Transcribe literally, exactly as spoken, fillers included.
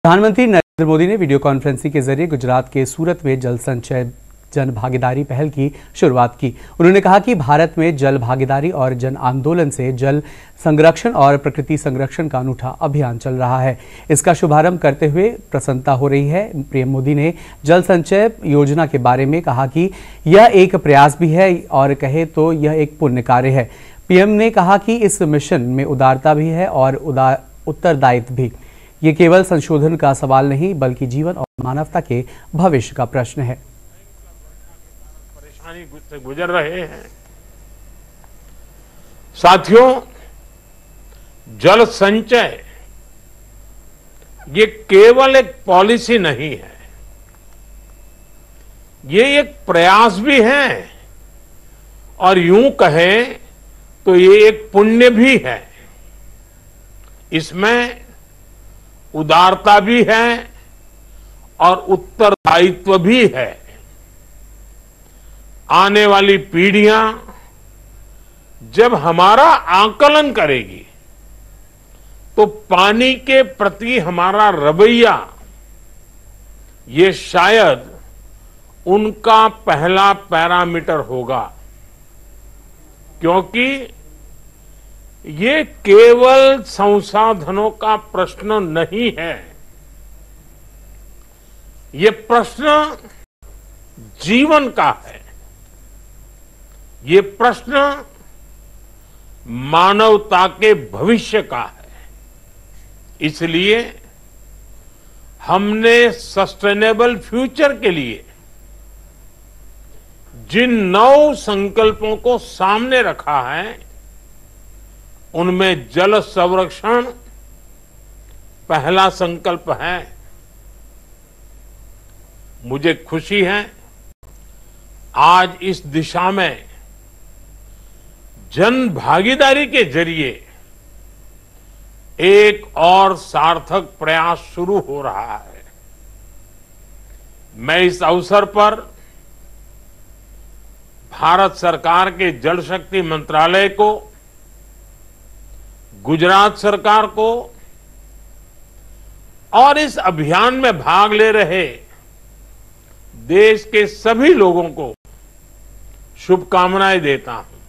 प्रधानमंत्री नरेंद्र मोदी ने video conferencing के जरिए गुजरात के सूरत में जल संचय जन भागीदारी पहल की शुरुआत की। उन्होंने कहा कि भारत में जल भागीदारी और जन आंदोलन से जल संरक्षण और प्रकृति संरक्षण का अनूठा अभियान चल रहा है। इसका शुभारंभ करते हुए प्रसन्नता हो रही है। पीएम मोदी ने जल संचय योजना के बारे में कहा कि यह एक प्रयास भी है और कहे तो यह एक पुण्य कार्य है। पीएम ने कहा कि इस मिशन में उदारता भी है और उदार उत्तरदायित्व भी। ये केवल संशोधन का सवाल नहीं बल्कि जीवन और मानवता के भविष्य का प्रश्न है। परेशानी से गुजर रहे हैं साथियों, जल संचय ये केवल एक पॉलिसी नहीं है, ये एक प्रयास भी है और यूं कहें तो ये एक पुण्य भी है। इसमें उदारता भी है और उत्तरदायित्व भी है। आने वाली पीढ़ियां जब हमारा आकलन करेगी तो पानी के प्रति हमारा रवैया ये शायद उनका पहला पैरामीटर होगा, क्योंकि ये केवल संसाधनों का प्रश्न नहीं है, ये प्रश्न जीवन का है, ये प्रश्न मानवता के भविष्य का है। इसलिए हमने सस्टेनेबल फ्यूचर के लिए जिन नौ संकल्पों को सामने रखा है उनमें जल संरक्षण पहला संकल्प है। मुझे खुशी है आज इस दिशा में जन भागीदारी के जरिए एक और सार्थक प्रयास शुरू हो रहा है। मैं इस अवसर पर भारत सरकार के जल शक्ति मंत्रालय को, गुजरात सरकार को और इस अभियान में भाग ले रहे देश के सभी लोगों को शुभकामनाएं देता हूं।